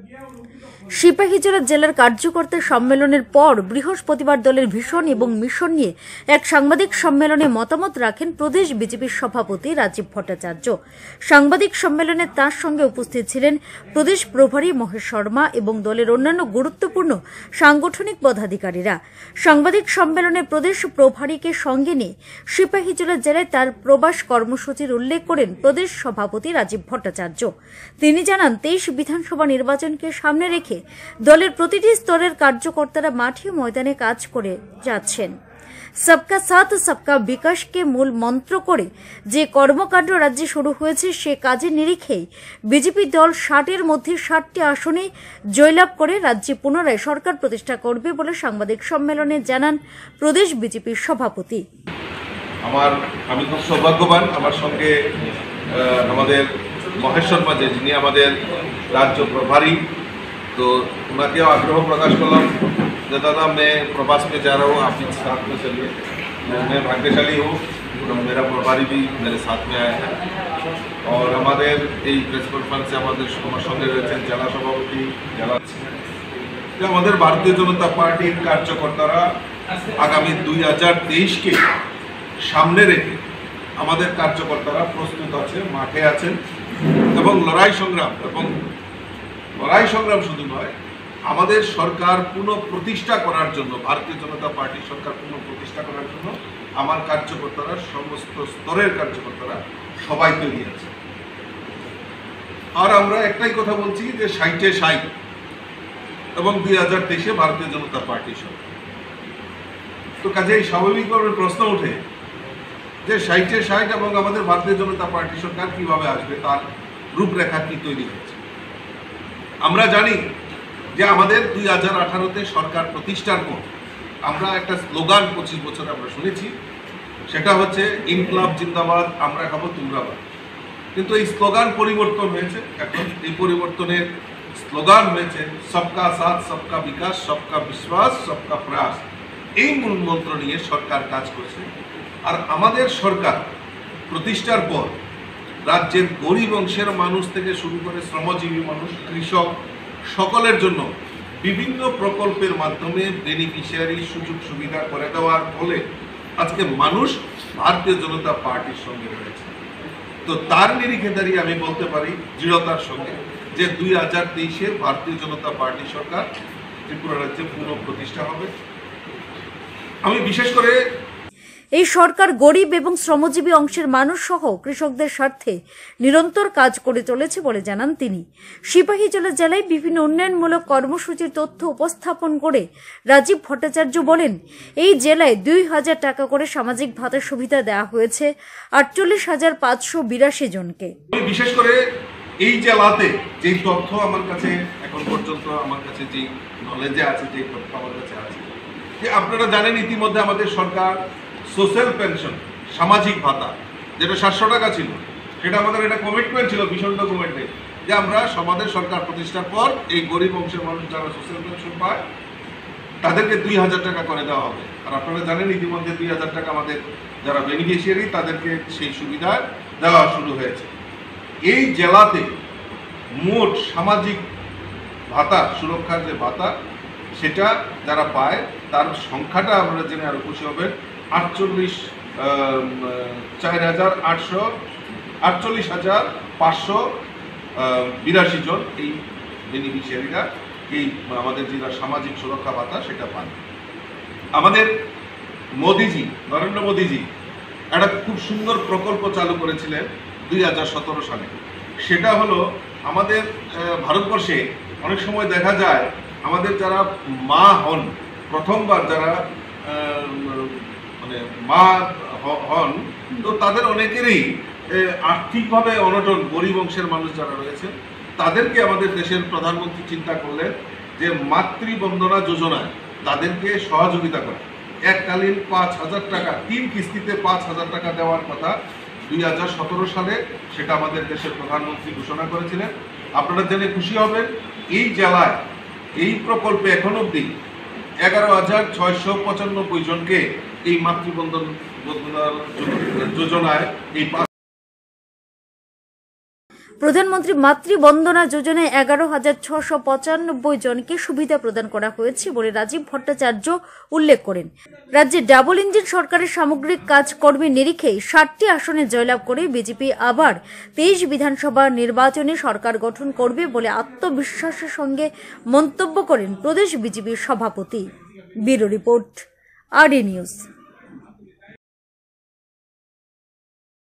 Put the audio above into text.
সিপাহীজলা জেলার কার্যকর্তা সম্মেলনের পর বৃহস্পতিবার দলের ভিশন এবং মিশন নিয়ে এক সাংবাদিক সম্মেলনে মতামত রাখেন প্রদেশ বিজেপির সভাপতি রাজীব ভট্টাচার্য। সাংবাদিক সম্মেলনে তার সঙ্গে উপস্থিত ছিলেন প্রদেশ প্রভারী মহেশ শর্মা এবং দলের অন্যান্য গুরুত্বপূর্ণ সাংগঠনিক পদাধিকারীরা। সাংবাদিক সম্মেলনে প্রদেশ প্রভারীকে সঙ্গে নিয়ে সিপাহীজলা জেলায় তার প্রবাস কর্মসূচির উল্লেখ করেন প্রদেশ সভাপতি রাজীব ভট্টাচার্য। তিনি জানান, 23 বিধানসভা নির্বাচনকে সামনে রেখে দলের প্রতিটি স্তরের কার্যকর্তারা মাঠে ময়দানে কাজ করে যাচ্ছেন। সবকা সাথ সবকা বিকাশকে মূল মন্ত্র করে যে কর্মকাণ্ড রাজ্যে শুরু হয়েছে, সে কাজের নিরিখেই বিজেপি দল 60-এর মধ্যে 60টি আসনে জয়লাভ করে রাজ্যে পুনরায় সরকার প্রতিষ্ঠা করবে বলে সাংবাদিক সম্মেলনে জানান প্রদেশ বিজেপির সভাপতি। আমি খুব সৌভাগ্যবান, আমার সঙ্গে আমাদের মহেশ শর্মা যিনি আমাদের রাজ্য প্রভাरी, तो उनके आग्रह प्रकाश करलाम कि दादा मैं प्रवास में जा रहा हूँ, आप भी साथ में चलिए। मैं भाग्यशाली हूँ, मेरा प्रभारी भी मेरे साथ में आया है। और हमारे प्रेस कन्फ्रेंसे संगे रही जिला सभापति जिला भारतीय जनता पार्टी कार्यकर्तारा आगामी 2023 के सामने रेखे हमारे कार्यकर्तारा प्रस्तुत आछे, माठे आछेन एवं लड़ाई संग्राम शुधु नय, आमादेर सरकार पुनःप्रतिष्ठा करार जन्य भारतीय जनता पार्टी सरकार पुनःप्रतिष्ठा करार जन्य आमार कार्यकर्तारा समस्त स्तरेर कार्यकर्तारा सबाई तैरि आछे। और आमरा एकटाई कथा बोलছি যে 60-এ 60 এবং 2023-এ भारतीय जनता पार्टी सरकार। तो काजेई स्वाभाविकभाবে प्रश्न उठे যে 60-এ 60 এবং আমাদের भारतीय जनता पार्टी सरकार কিভাবে আসবে, তার রূপরেখা কি তৈরি হয়েছে। আমরা জানি যে আমাদের 2018-তে সরকার প্রতিষ্ঠার পর আমরা একটা স্লোগান 25 বছর আমরা শুনেছি, সেটা হচ্ছে ইনকলাব জিন্দাবাদ, আমরা খাবো তোমরাবাদ। কিন্তু এই স্লোগান পরিবর্তন হয়েছে, এখন এই পরিবর্তনের স্লোগান হয়েছে সবকা সাথ সবকা বিকাশ সবকা বিশ্বাস সবকা প্রয়াস। এই মূল মন্ত্র নিয়ে সরকার কাজ করছে। আর আমাদের সরকার প্রতিষ্ঠার পর রাজ্যের গরিব অংশের মানুষ থেকে শুরু করে শ্রমজীবী মানুষ, কৃষক সকলের জন্য বিভিন্ন প্রকল্পের মাধ্যমে বেনিফিশিয়ারি সুযোগ সুবিধা করে দেওয়ার ফলে আজকে মানুষ ভারতীয় জনতা পার্টির সঙ্গে রয়েছে। তো তার নিরিখে দাঁড়িয়ে আমি বলতে পারি দৃঢ়তার সঙ্গে যে 2023-এ ভারতীয় জনতা পার্টি সরকার ত্রিপুরা রাজ্যে পুনঃপ্রতিষ্ঠা হবে। আমি বিশেষ করে এই সরকার গরিব এবং শ্রমজীবী অংশের মানুষ সহ কৃষকদের স্বার্থে নিরন্তর কাজ করে চলেছে বলে জানান তিনি। সিপাহীজলা জেলায় বিভিন্ন উন্নয়নমূলক কর্মসূচির তথ্য উপস্থাপন করে রাজীব ভট্টাচার্য বলেন, এই জেলায় 2000 টাকা করে সামাজিক ভাতার সুবিধা দেওয়া হয়েছে 48,582 জনকে। বিশেষ করে এই জেলাতে যে তথ্য আমার কাছে এখন পর্যন্ত আমার কাছে যে নলেজে আছে, যে তথ্য আমার কাছে আছে, যে আপনারা জানেন ইতিমধ্যে আমাদের সরকার সোশ্যাল পেনশন সামাজিক ভাতা যেটা 700 টাকা ছিল, সেটা আমাদের একটা কমিটমেন্ট ছিল, ভীষণ ডকুমেন্টে, যে আমরা আমাদের সরকার প্রতিষ্ঠার পর এই গরিব অংশের মানুষ যারা সোশ্যাল পেনশন পায় তাদেরকে 2000 টাকা করে দেওয়া হবে। আর আপনারা জানেন ইতিমধ্যে 2000 টাকা আমাদের যারা বেনিফিশিয়ারি তাদেরকে সেই সুবিধা দেওয়া শুরু হয়েছে। এই জেলাতে মোট সামাজিক ভাতা, সুরক্ষার যে ভাতা সেটা যারা পায় তার সংখ্যাটা আমরা জেনে আরো খুশি হবেন। 48,582 জন এই বেনিফিশিয়ারিরা এই আমাদের যেটা সামাজিক সুরক্ষা ভাতা সেটা পান। আমাদের মোদিজি, নরেন্দ্র মোদিজি একটা খুব সুন্দর প্রকল্প চালু করেছিলেন 2017 সালে। সেটা হলো আমাদের ভারতবর্ষে অনেক সময় দেখা যায় আমাদের যারা মা হন, প্রথমবার যারা মানে মা হন, তো তাদের অনেকেরই আর্থিকভাবে অনটন, গরিব অংশের মানুষ যারা রয়েছে তাদেরকে আমাদের দেশের প্রধানমন্ত্রী চিন্তা করলেন যে মাতৃবন্দনা যোজনায় তাদেরকে সহযোগিতা করে এককালীন 5,000 টাকা 3 কিস্তিতে 5,000 টাকা দেওয়ার কথা 2017 সালে সেটা আমাদের দেশের প্রধানমন্ত্রী ঘোষণা করেছিলেন। আপনারা জেনে খুশি হবেন এই জেলায় এই প্রকল্পে এখন অবধি 11,695 জনকে এই মাতৃবন্দনা যোজনায় এই প্রধানমন্ত্রী মাতৃবন্দনা যোজনায় 11,695 জনকে সুবিধা প্রদান করা হয়েছে বলে রাজীব ভট্টাচার্য উল্লেখ করেন। রাজ্যে ডাবল ইঞ্জিন সরকারের সামগ্রিক কাজকর্মের নিরিখে 60টি আসনে জয়লাভ করে বিজেপি আবার 23 বিধানসভা নির্বাচনে সরকার গঠন করবে বলে আত্মবিশ্বাসের সঙ্গে মন্তব্য করেন প্রদেশ বিজেপির সভাপতি। Bureau report, RD news.